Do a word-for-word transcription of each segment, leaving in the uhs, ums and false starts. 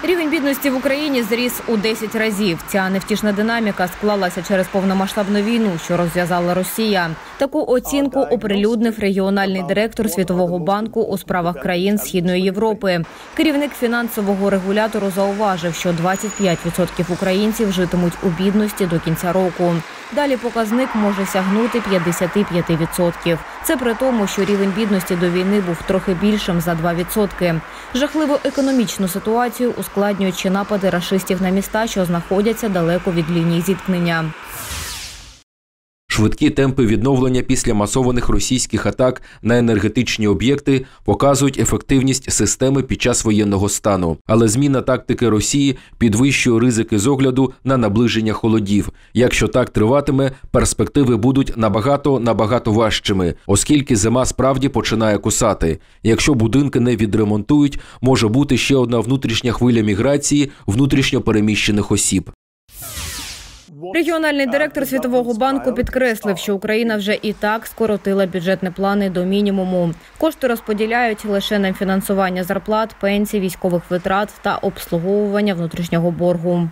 Рівень бідності в Україні зріс у десять разів. Ця невтішна динаміка склалася через повномасштабну війну, що розв'язала Росія. Таку оцінку оприлюднив регіональний директор Світового банку у справах країн Східної Європи. Керівник фінансового регулятору зауважив, що двадцять п'ять відсотків українців житимуть у бідності до кінця року. Далі показник може сягнути п'ятдесят п'ять відсотків. Це при тому, що рівень бідності до війни був трохи більшим за два відсотки. Жахливу економічну ситуацію ускладнюють ще напади рашистів на міста, що знаходяться далеко від лінії зіткнення. Швидкі темпи відновлення після масованих російських атак на енергетичні об'єкти показують ефективність системи під час воєнного стану. Але зміна тактики Росії підвищує ризики з огляду на наближення холодів. Якщо так триватиме, перспективи будуть набагато-набагато важчими, оскільки зима справді починає кусати. Якщо будинки не відремонтують, може бути ще одна внутрішня хвиля міграції внутрішньо переміщених осіб. Регіональний директор Світового банку підкреслив, що Україна вже і так скоротила бюджетні плани до мінімуму. Кошти розподіляють лише на фінансування зарплат, пенсій, військових витрат та обслуговування внутрішнього боргу.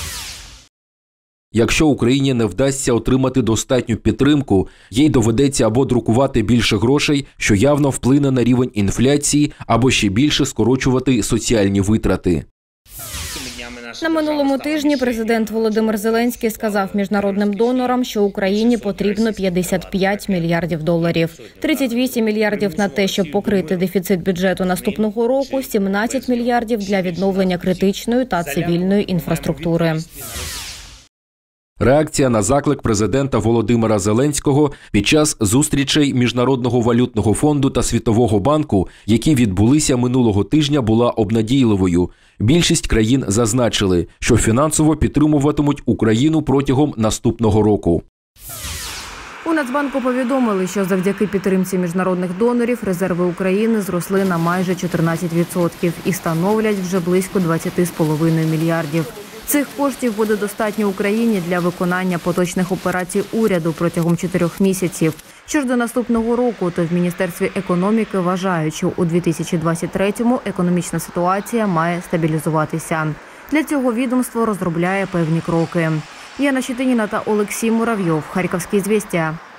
Якщо Україні не вдасться отримати достатню підтримку, їй доведеться або друкувати більше грошей, що явно вплине на рівень інфляції, або ще більше скорочувати соціальні витрати. На минулому тижні президент Володимир Зеленський сказав міжнародним донорам, що Україні потрібно п'ятдесят п'ять мільярдів доларів. тридцять вісім мільярдів на те, щоб покрити дефіцит бюджету наступного року, сімнадцять мільярдів для відновлення критичної та цивільної інфраструктури. Реакція на заклик президента Володимира Зеленського під час зустрічей Міжнародного валютного фонду та Світового банку, які відбулися минулого тижня, була обнадійливою. Більшість країн зазначили, що фінансово підтримуватимуть Україну протягом наступного року. У Нацбанку повідомили, що завдяки підтримці міжнародних донорів резерви України зросли на майже чотирнадцять відсотків і становлять вже близько двадцять з половиною мільярдів. Цих коштів буде достатньо Україні для виконання поточних операцій уряду протягом чотирьох місяців. Що ж до наступного року, то в Міністерстві економіки вважають, що у дві тисячі двадцять третьому економічна ситуація має стабілізуватися. Для цього відомство розробляє певні кроки. Яна Щетиніна та Олексій Муравйов. Харківські звістя.